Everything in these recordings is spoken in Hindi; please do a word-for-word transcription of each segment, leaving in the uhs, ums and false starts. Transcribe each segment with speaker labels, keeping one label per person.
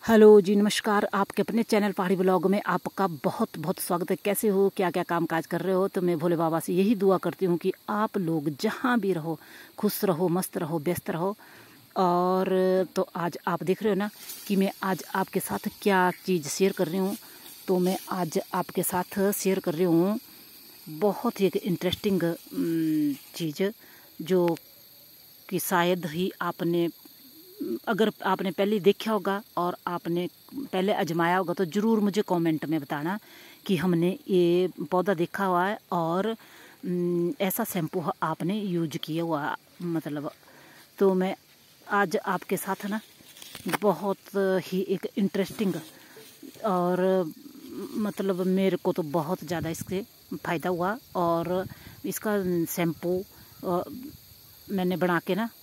Speaker 1: हेलो जी, नमस्कार। आपके अपने चैनल पहाड़ी ब्लॉग में आपका बहुत बहुत स्वागत है। कैसे हो, क्या क्या काम काज कर रहे हो? तो मैं भोले बाबा से यही दुआ करती हूँ कि आप लोग जहाँ भी रहो खुश रहो, मस्त रहो, व्यस्त रहो। और तो आज आप देख रहे हो ना कि मैं आज आपके साथ क्या चीज़ शेयर कर रही हूँ। तो मैं आज आपके साथ शेयर कर रही हूँ बहुत ही एक इंटरेस्टिंग चीज़, जो कि शायद ही आपने, अगर आपने पहले देखा होगा और आपने पहले आजमाया होगा तो ज़रूर मुझे कमेंट में बताना कि हमने ये पौधा देखा हुआ है और ऐसा शैम्पू आपने यूज किया हुआ, मतलब। तो मैं आज आपके साथ ना बहुत ही एक इंटरेस्टिंग और मतलब मेरे को तो बहुत ज़्यादा इससे फ़ायदा हुआ। और इसका शैम्पू मैंने बना के ना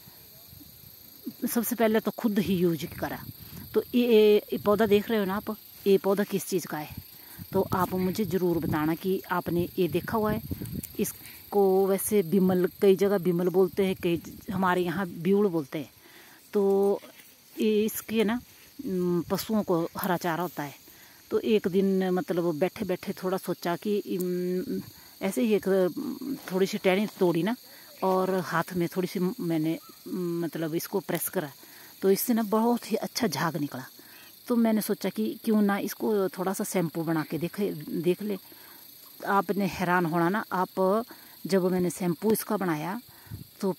Speaker 1: सबसे पहले तो खुद ही यूज करा। तो ये, ये पौधा देख रहे हो ना आप, ये पौधा किस चीज़ का है? तो आप मुझे ज़रूर बताना कि आपने ये देखा हुआ है। इसको वैसे बिमल, कई जगह बिमल बोलते हैं, कई हमारे यहाँ ब्यूड़ बोलते हैं। तो ये इसके ना पशुओं को हरा चारा होता है। तो एक दिन मतलब बैठे बैठे थोड़ा सोचा कि ऐसे ही एक थोड़ी सी टहनी तोड़ी ना, और हाथ में थोड़ी सी मैंने मतलब इसको प्रेस करा, तो इससे ना बहुत ही अच्छा झाग निकला। तो मैंने सोचा कि क्यों ना इसको थोड़ा सा शैम्पू बना के देखे देख ले। आपने हैरान होना ना आप, जब मैंने शैम्पू इसका बनाया तो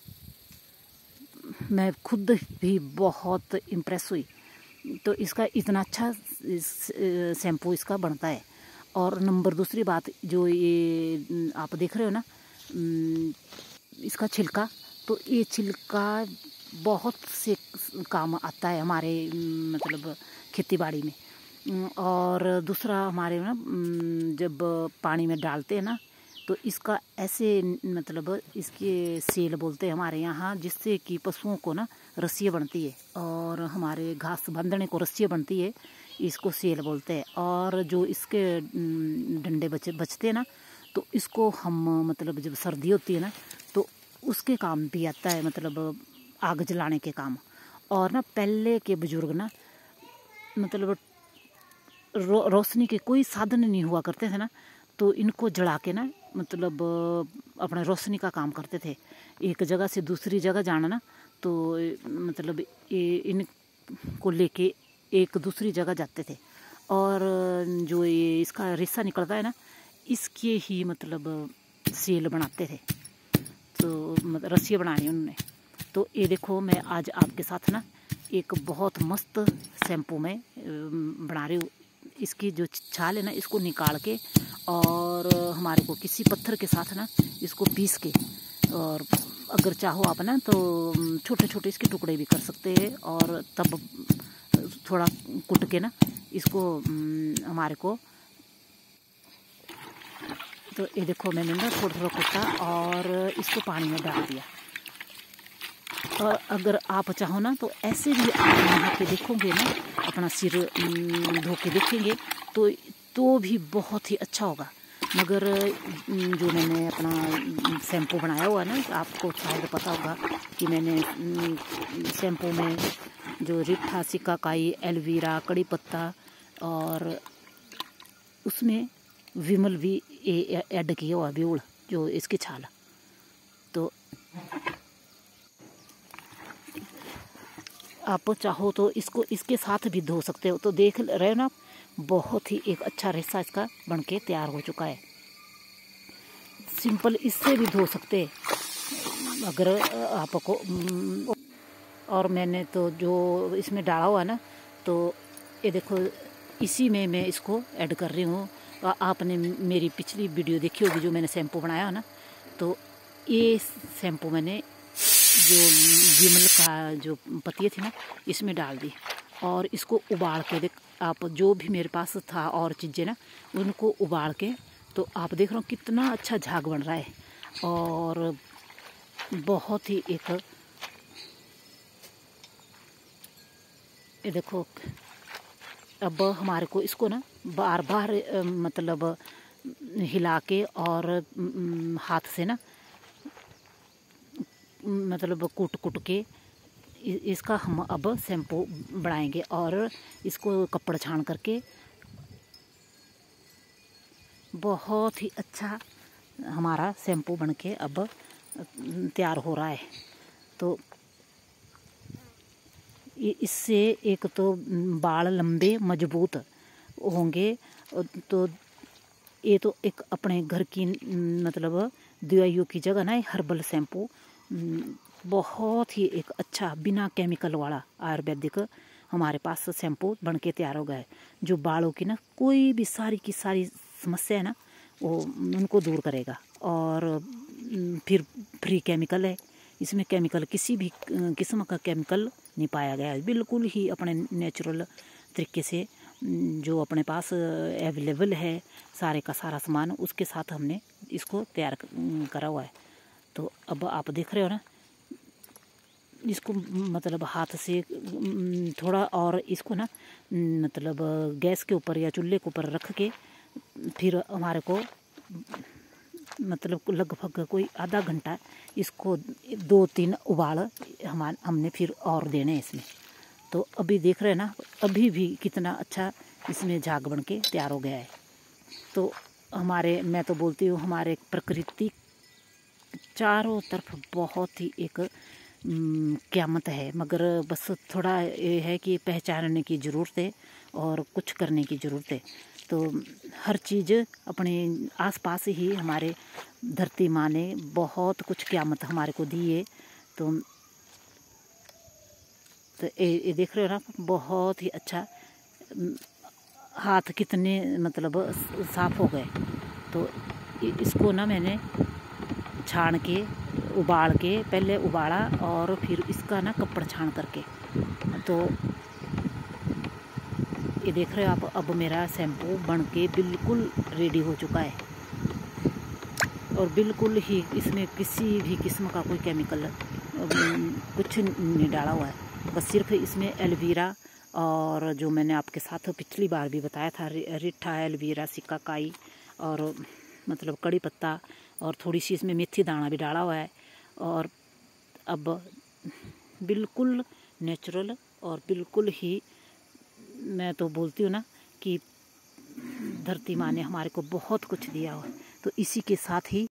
Speaker 1: मैं खुद भी बहुत इम्प्रेस हुई। तो इसका इतना अच्छा शैम्पू इसका बनता है। और नंबर दूसरी बात, जो ये आप देख रहे हो ना इसका छिलका, तो ये छिलका बहुत से काम आता है हमारे मतलब खेती बाड़ी में। और दूसरा हमारे ना जब पानी में डालते हैं ना, तो इसका ऐसे मतलब इसके सेल बोलते हैं हमारे यहाँ, जिससे कि पशुओं को ना रस्सियाँ बनती है और हमारे घास बांधने को रस्सियाँ बनती है, इसको सेल बोलते हैं। और जो इसके डंडे बचे बचते हैं ना, तो इसको हम मतलब जब सर्दी होती है ना तो उसके काम भी आता है, मतलब आग जलाने के काम। और ना पहले के बुजुर्ग ना मतलब रो, रोशनी के कोई साधन नहीं हुआ करते थे ना, तो इनको जला के ना मतलब अपने रोशनी का काम करते थे। एक जगह से दूसरी जगह जाना ना, तो मतलब ये इनको लेके एक दूसरी जगह जाते थे। और जो ये इसका रेशा निकलता है ना, इसके ही मतलब सेल बनाते थे। तो मतलब रस्सियाँ बनानी उन्होंने। तो ये देखो, मैं आज आपके साथ ना एक बहुत मस्त शैम्पू में बना रही हूँ। इसकी जो छाल है ना, इसको निकाल के और हमारे को किसी पत्थर के साथ ना इसको पीस के, और अगर चाहो आप ना तो छोटे छोटे इसके टुकड़े भी कर सकते हैं। और तब थोड़ा कुट के ना इसको हमारे को, तो ये देखो मैंने ना थोड़ा थोड़ा कुटा और इसको पानी में डाल दिया। और अगर आप चाहो ना तो ऐसे भी आप नहा के देखोगे ना, अपना सिर धो के देखेंगे तो तो भी बहुत ही अच्छा होगा। मगर जो मैंने अपना शैम्पू बनाया हुआ ना, आपको शायद पता होगा कि मैंने शैम्पू में जो रिठा, सिकाकाई, एलोवेरा, कड़ी पत्ता और उसमें विमल भी ऐड किया हुआ, ब्यूड़ जो इसकी छाल। तो आप चाहो तो इसको इसके साथ भी धो सकते हो। तो देख रहे हो ना, बहुत ही एक अच्छा रेशा इसका बनके तैयार हो चुका है। सिंपल इससे भी धो सकते अगर आपको। और मैंने तो जो इसमें डाला हुआ ना, तो ये देखो इसी में मैं इसको ऐड कर रही हूँ। आपने मेरी पिछली वीडियो देखी होगी जो मैंने शैम्पू बनाया ना, तो ये शैम्पू मैंने जो विमल का जो पत्तियाँ थी ना इसमें डाल दी और इसको उबाल के देख आप, जो भी मेरे पास था और चीज़ें ना उनको उबाल के, तो आप देख रहे हो कितना अच्छा झाग बन रहा है। और बहुत ही एक, ये देखो अब हमारे को इसको ना बार बार मतलब हिला के और हाथ से ना मतलब कूट कूट के इसका हम अब शैम्पू बनाएंगे और इसको कपड़ा छान करके बहुत ही अच्छा हमारा शैम्पू बनके अब तैयार हो रहा है। तो इससे एक तो बाल लंबे मजबूत होंगे, तो ये तो एक अपने घर की मतलब दवाइयों की जगह ना हर्बल शैम्पू बहुत ही एक अच्छा बिना केमिकल वाला आयुर्वेदिक हमारे पास शैम्पू बन के तैयार हो गया है, जो बालों की ना कोई भी सारी की सारी समस्या है ना वो उनको दूर करेगा। और फिर फ्री केमिकल है, इसमें केमिकल किसी भी किस्म का केमिकल नहीं पाया गया है, बिल्कुल ही अपने नेचुरल तरीके से जो अपने पास अवेलेबल है सारे का सारा सामान, उसके साथ हमने इसको तैयार करा हुआ है। तो अब आप देख रहे हो ना, इसको मतलब हाथ से थोड़ा और इसको ना मतलब गैस के ऊपर या चूल्हे के ऊपर रख के फिर हमारे को मतलब लगभग कोई आधा घंटा इसको दो तीन उबाल हमारे हमने फिर और देने हैं इसमें। तो अभी देख रहे हैं ना, अभी भी कितना अच्छा इसमें झाग बन के तैयार हो गया है। तो हमारे मैं तो बोलती हूँ हमारे प्रकृति चारों तरफ बहुत ही एक क़यामत है, मगर बस थोड़ा ये है कि पहचानने की ज़रूरत है और कुछ करने की ज़रूरत है। तो हर चीज़ अपने आसपास ही हमारे धरती माँ ने बहुत कुछ क़यामत हमारे को दी है। तो तो ये देख रहे हो ना, बहुत ही अच्छा हाथ कितने मतलब साफ़ हो गए। तो इसको ना मैंने छान के उबाल के पहले उबाला और फिर इसका ना कपड़ा छान करके, तो ये देख रहे हो आप, अब मेरा शैम्पू बन के बिल्कुल रेडी हो चुका है और बिल्कुल ही इसमें किसी भी किस्म का कोई केमिकल कुछ नहीं डाला हुआ है। बस सिर्फ इसमें एलोवेरा और जो मैंने आपके साथ पिछली बार भी बताया था रिठा एलोवेरा सिकाकाई और मतलब कड़ी पत्ता और थोड़ी सी इसमें मेथी दाना भी डाला हुआ है। और अब बिल्कुल नेचुरल और बिल्कुल ही मैं तो बोलती हूँ ना कि धरती माँ ने हमारे को बहुत कुछ दिया हुआ है। तो इसी के साथ ही